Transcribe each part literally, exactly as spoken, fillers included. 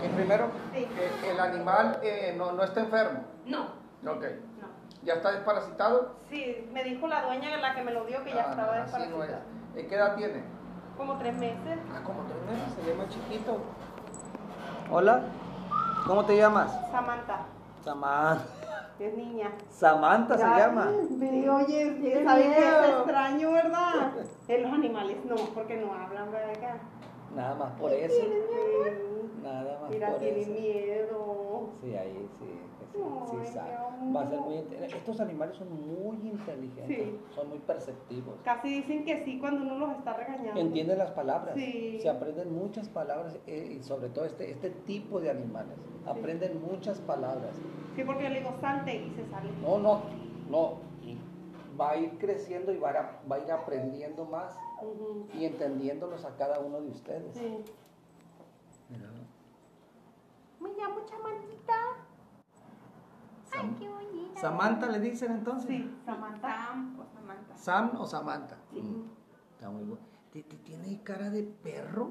En primero, Sí. eh, el animal eh, no, no está enfermo. No. Ok. No. ¿Ya está desparasitado? Sí, me dijo la dueña, la que me lo dio, que ya Ah, estaba así no es. desparasitado. Eh, ¿Qué edad tiene? Como tres meses. Ah, como tres meses, se llama chiquito. Hola, ¿cómo te llamas? Samantha, Samantha. es niña. Samantha se llama. Sí, oye, ¿sabes qué es extraño, verdad? En los animales no, porque no hablan, ¿verdad? Nada más por eso. Sí. Nada más Mira, por tiene eso. miedo. Sí, ahí sí, que sí, sí Ay, sabe. qué amor. Va a ser muy inte- Estos animales son muy inteligentes, Sí. son muy perceptivos. Casi dicen que sí cuando uno los está regañando. Entienden las palabras, Sí. se aprenden muchas palabras eh, y sobre todo este, este tipo de animales, aprenden muchas palabras. Sí, porque yo le digo salte y se sale. No, no, no, y va a ir creciendo y va a, va a ir aprendiendo más Ujú. y entendiéndolos a cada uno de ustedes. Sí. Mira. Me llamo Chamantita. Ay, Sam- qué bonita. Samantha le dicen entonces. Sí, Samantha. Sam o Samantha. Sam o Samantha. Sí. Mm, está muy bueno. ¿Te, te tiene cara de perro?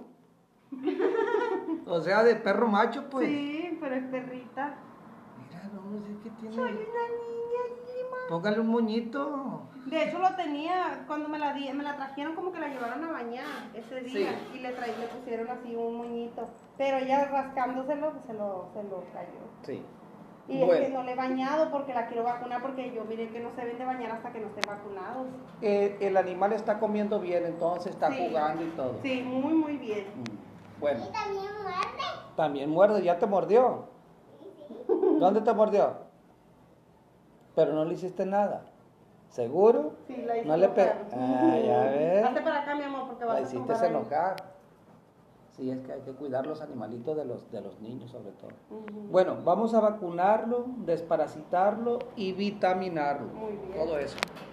O sea, de perro macho, pues. Sí, pero es perrita. Mira, no sé qué tiene. Soy una niña, Lima. Póngale un moñito. De hecho lo tenía cuando me la di, me la trajeron como que la llevaron a bañar ese día Sí. y le traí, le pusieron así un moñito, pero ella rascándoselo se lo, se lo cayó. Sí. Y es Bueno. que no le he bañado porque la quiero vacunar porque yo miré que no se deben de bañar hasta que no estén vacunados. Eh, el animal está comiendo bien, entonces está Sí. jugando y todo. Sí, muy muy bien. Mm, Bueno. Y también muerde. También muerde, ya te mordió. ¿Dónde te mordió? Pero no le hiciste nada. ¿Seguro? Sí, la hice No le pe- enojar. Ah, ya ves. Hazte para acá, mi amor, porque vas La a hiciste tumbar ahí. enojar. Sí, es que hay que cuidar los animalitos de los, de los niños sobre todo. Ujú. Bueno, vamos a vacunarlo, desparasitarlo y vitaminarlo. Muy bien. Todo eso.